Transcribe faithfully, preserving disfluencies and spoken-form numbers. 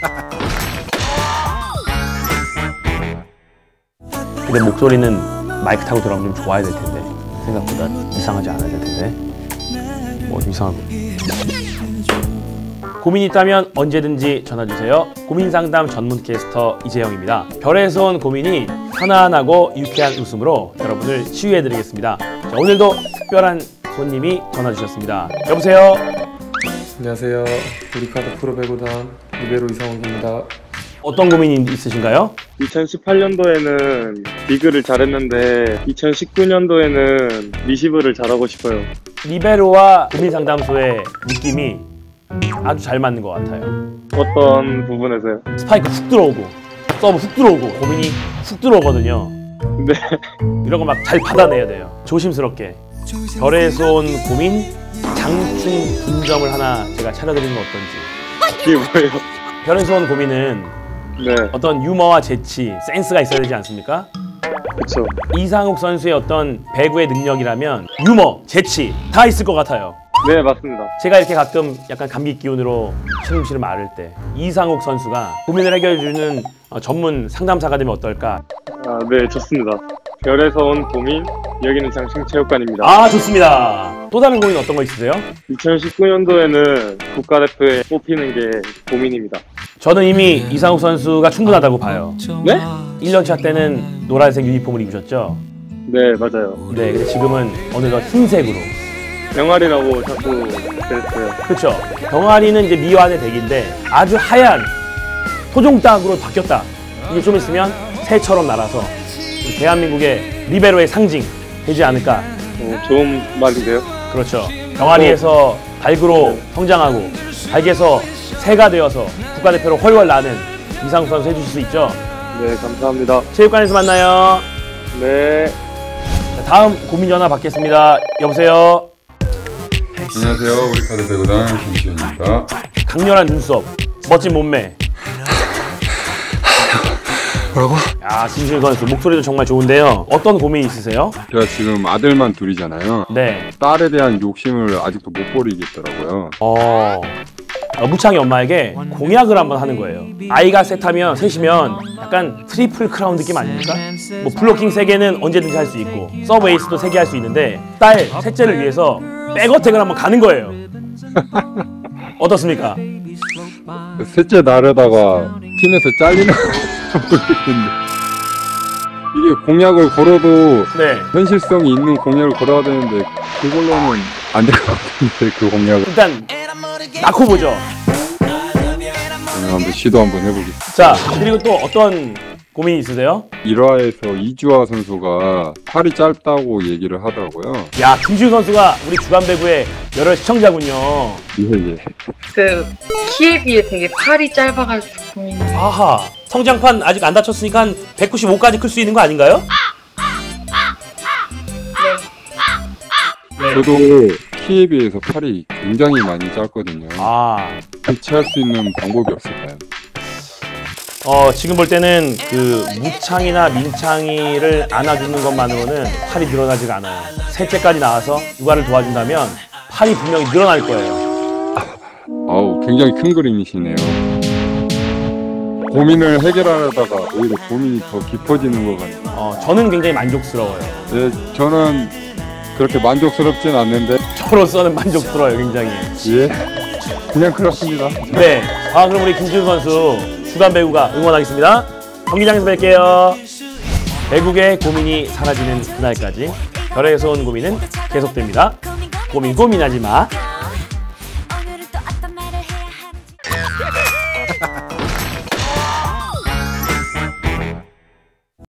근데 목소리는 마이크 타고 들어가면 좀 좋아야 될 텐데 생각보다 이상하지 않아야 될 텐데 뭐 이상하고. 고민이 있다면 언제든지 전화주세요. 고민상담 전문 캐스터 이재영입니다. 별에서 온 고민이 편안하고 유쾌한 웃음으로 여러분을 치유해드리겠습니다. 자, 오늘도 특별한 손님이 전화주셨습니다. 여보세요? 안녕하세요. 우리카드 프로배구단 리베로 이상욱입니다. 어떤 고민이 있으신가요? 이천십팔 년도에는 디그를 잘했는데 이천십구 년도에는 리시브를 잘하고 싶어요. 리베로와 고민상담소의 느낌이 아주 잘 맞는 것 같아요. 어떤 부분에서요? 스파이크 훅 들어오고 서브 훅 들어오고 고민이 훅 들어오거든요. 네. 이런 거 막 잘 받아내야 돼요. 조심스럽게. 별에서 온 고민 장충 분점을 하나 제가 차려드리는 건 어떤지. 이게 뭐예요? 별에서 온 고민은 네. 어떤 유머와 재치, 센스가 있어야 되지 않습니까? 그쵸. 이상욱 선수의 어떤 배구의 능력이라면 유머, 재치 다 있을 것 같아요. 네, 맞습니다. 제가 이렇게 가끔 약간 감기 기운으로 시름시름 앓을 때 이상욱 선수가 고민을 해결해주는 전문 상담사가 되면 어떨까? 아, 네, 좋습니다. 별에서 온 고민, 여기는 장충체육관입니다. 아, 좋습니다. 또 다른 고민 어떤 거 있으세요? 이천십구 년도에는 국가대표에 뽑히는 게 고민입니다. 저는 이미 이상욱 선수가 충분하다고 봐요. 네? 일 년 차 때는 노란색 유니폼을 입으셨죠? 네, 맞아요. 네, 근데 지금은 어느덧 흰색으로. 병아리라고 자꾸 그랬어요. 그렇죠. 병아리는 이제 미완의 덱인데 아주 하얀 토종닭으로 바뀌었다. 이게 좀 있으면 새처럼 날아서 대한민국의 리베로의 상징 되지 않을까. 어, 좋은 말인데요. 그렇죠. 병아리에서 닭으로 성장하고 닭에서 새가 되어서 국가대표로 훨훨 나는 이상욱 선수 해주실 수 있죠? 네, 감사합니다. 체육관에서 만나요. 네. 자, 다음 고민 전화 받겠습니다. 여보세요? 안녕하세요. 우리카드 배구단 김시현입니다. 강렬한 눈썹, 멋진 몸매. 뭐라고? 야, 김시현 선수 목소리도 정말 좋은데요. 어떤 고민이 있으세요? 제가 지금 아들만 둘이잖아요. 네. 딸에 대한 욕심을 아직도 못 버리겠더라고요. 어, 어, 무창이 엄마에게 공약을 한번 하는 거예요. 아이가 셋하면 셋이면 약간 트리플 크라운 느낌 아닙니까? 뭐 블로킹 세 개는 언제든지 할 수 있고 서브 에이스도 세 개 할 수 있는데 딸 셋째를 위해서 백어택을 한번 가는 거예요. 어떻습니까? 셋째 나르다가 팀에서 잘리는 모르겠는데 이게 공약을 걸어도 네. 현실성이 있는 공약을 걸어야 되는데 그걸로는 안 될 것 같은데 그 공약을 일단 낳고 보죠. 한번 시도 한번 해보겠습니다. 자, 그리고 또 어떤 고민이 있으세요? 일 화에서 이주하 선수가 팔이 짧다고 얘기를 하더라고요. 야, 김시우 선수가 우리 주간배구의 열혈 시청자군요. 예예. 그 키에 비해 되게 팔이 짧아가지고 고민. 아하, 성장판 아직 안 다쳤으니까 한 백구십오까지 클 수 있는 거 아닌가요? 네. 저도 키에 비해서 팔이 굉장히 많이 짧거든요. 아, 대체할 수 있는 방법이 없을까요? 어, 지금 볼 때는 그 무창이나 민창이를 안아주는 것만으로는 팔이 늘어나지가 않아요. 셋째까지 나와서 육아를 도와준다면 팔이 분명히 늘어날 거예요. 아우, 굉장히 큰 그림이시네요. 고민을 해결하려다가 오히려 고민이 더 깊어지는 것 같아요. 어, 저는 굉장히 만족스러워요. 네, 저는 그렇게 만족스럽진 않는데 저로서는 만족스러워요, 굉장히. 예, 그냥 그렇습니다. 네, 아, 그럼 우리 김지훈 선수 주간배구가 응원하겠습니다. 경기장에서 뵐게요. 배구의 고민이 사라지는 그날까지 별에서 온 고민은 계속됩니다. 고민 고민하지 마.